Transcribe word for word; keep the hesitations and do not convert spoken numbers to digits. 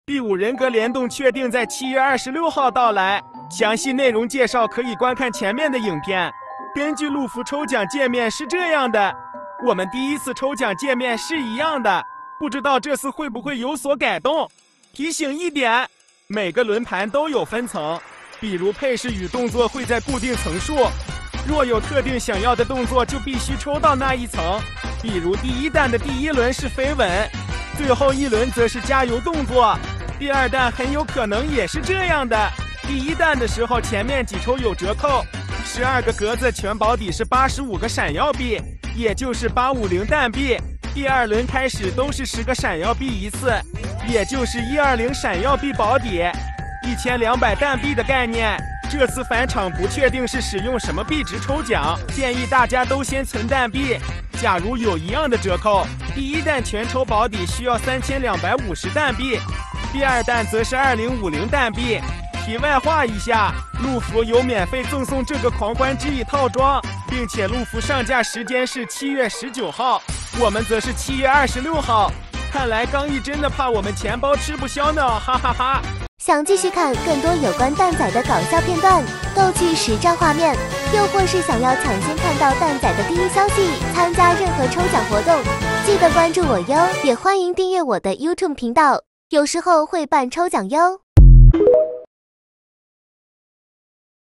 第五人格联动确定在七月二十六号到来，详细内容介绍可以观看前面的影片。根据路服抽奖界面是这样的，我们第一次抽奖界面是一样的，不知道这次会不会有所改动。提醒一点，每个轮盘都有分层，比如配饰与动作会在固定层数，若有特定想要的动作就必须抽到那一层，比如第一弹的第一轮是飞吻，最后一轮则是加油动作。第二弹很有可能也是这样的，第一弹的时候前面几抽有折扣，十二个格子全保底是八十五个闪耀币，也就是八五零弹币。第二轮开始都是十个闪耀币一次，也就是一二零闪耀币保底，一千两百弹币的概念。这次返场不确定是使用什么币值抽奖，建议大家都先存弹币。假如有一样的折扣，第一弹全抽保底需要三千两百五十弹币，第二弹则是二零五零弹币。题外话一下，路服有免费赠送这个狂欢之翼套装，并且路服上架时间是七月十九号，我们则是七月二十六号。看来刚毅真的怕我们钱包吃不消呢，哈哈哈。 想继续看更多有关蛋仔的搞笑片段、逗趣实战画面，又或是想要抢先看到蛋仔的第一消息，参加任何抽奖活动，记得关注我哟，也欢迎订阅我的 YouTube 频道，有时候会办抽奖哟。